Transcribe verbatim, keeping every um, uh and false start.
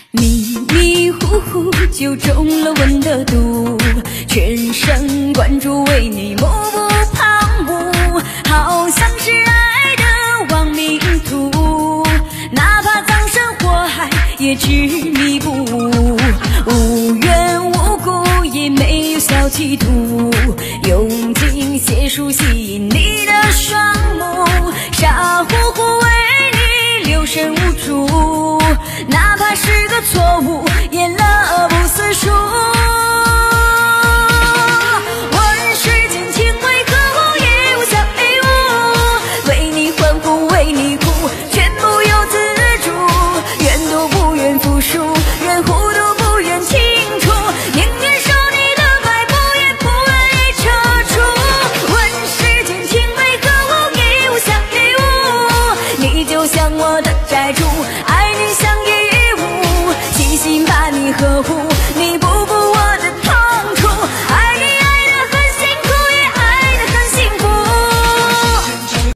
迷迷糊糊就中了吻的毒，全神贯注为你目不旁骛，好像是爱的亡命徒，哪怕葬身火海也执迷不悟，无缘无故也没有小企图，用尽解数吸引你的双目，傻乎乎为你留神无主，哪怕是个错误也乐不思蜀。问世间情为何物，也无小礼物，为你欢呼为你哭，全不由自主，愿赌不愿服输，愿糊涂不愿清楚，宁愿受你的摆布，也不愿意撤出。问世间情为何物，也无小礼物，你就像我的债主，爱你像义务，细心把你呵护。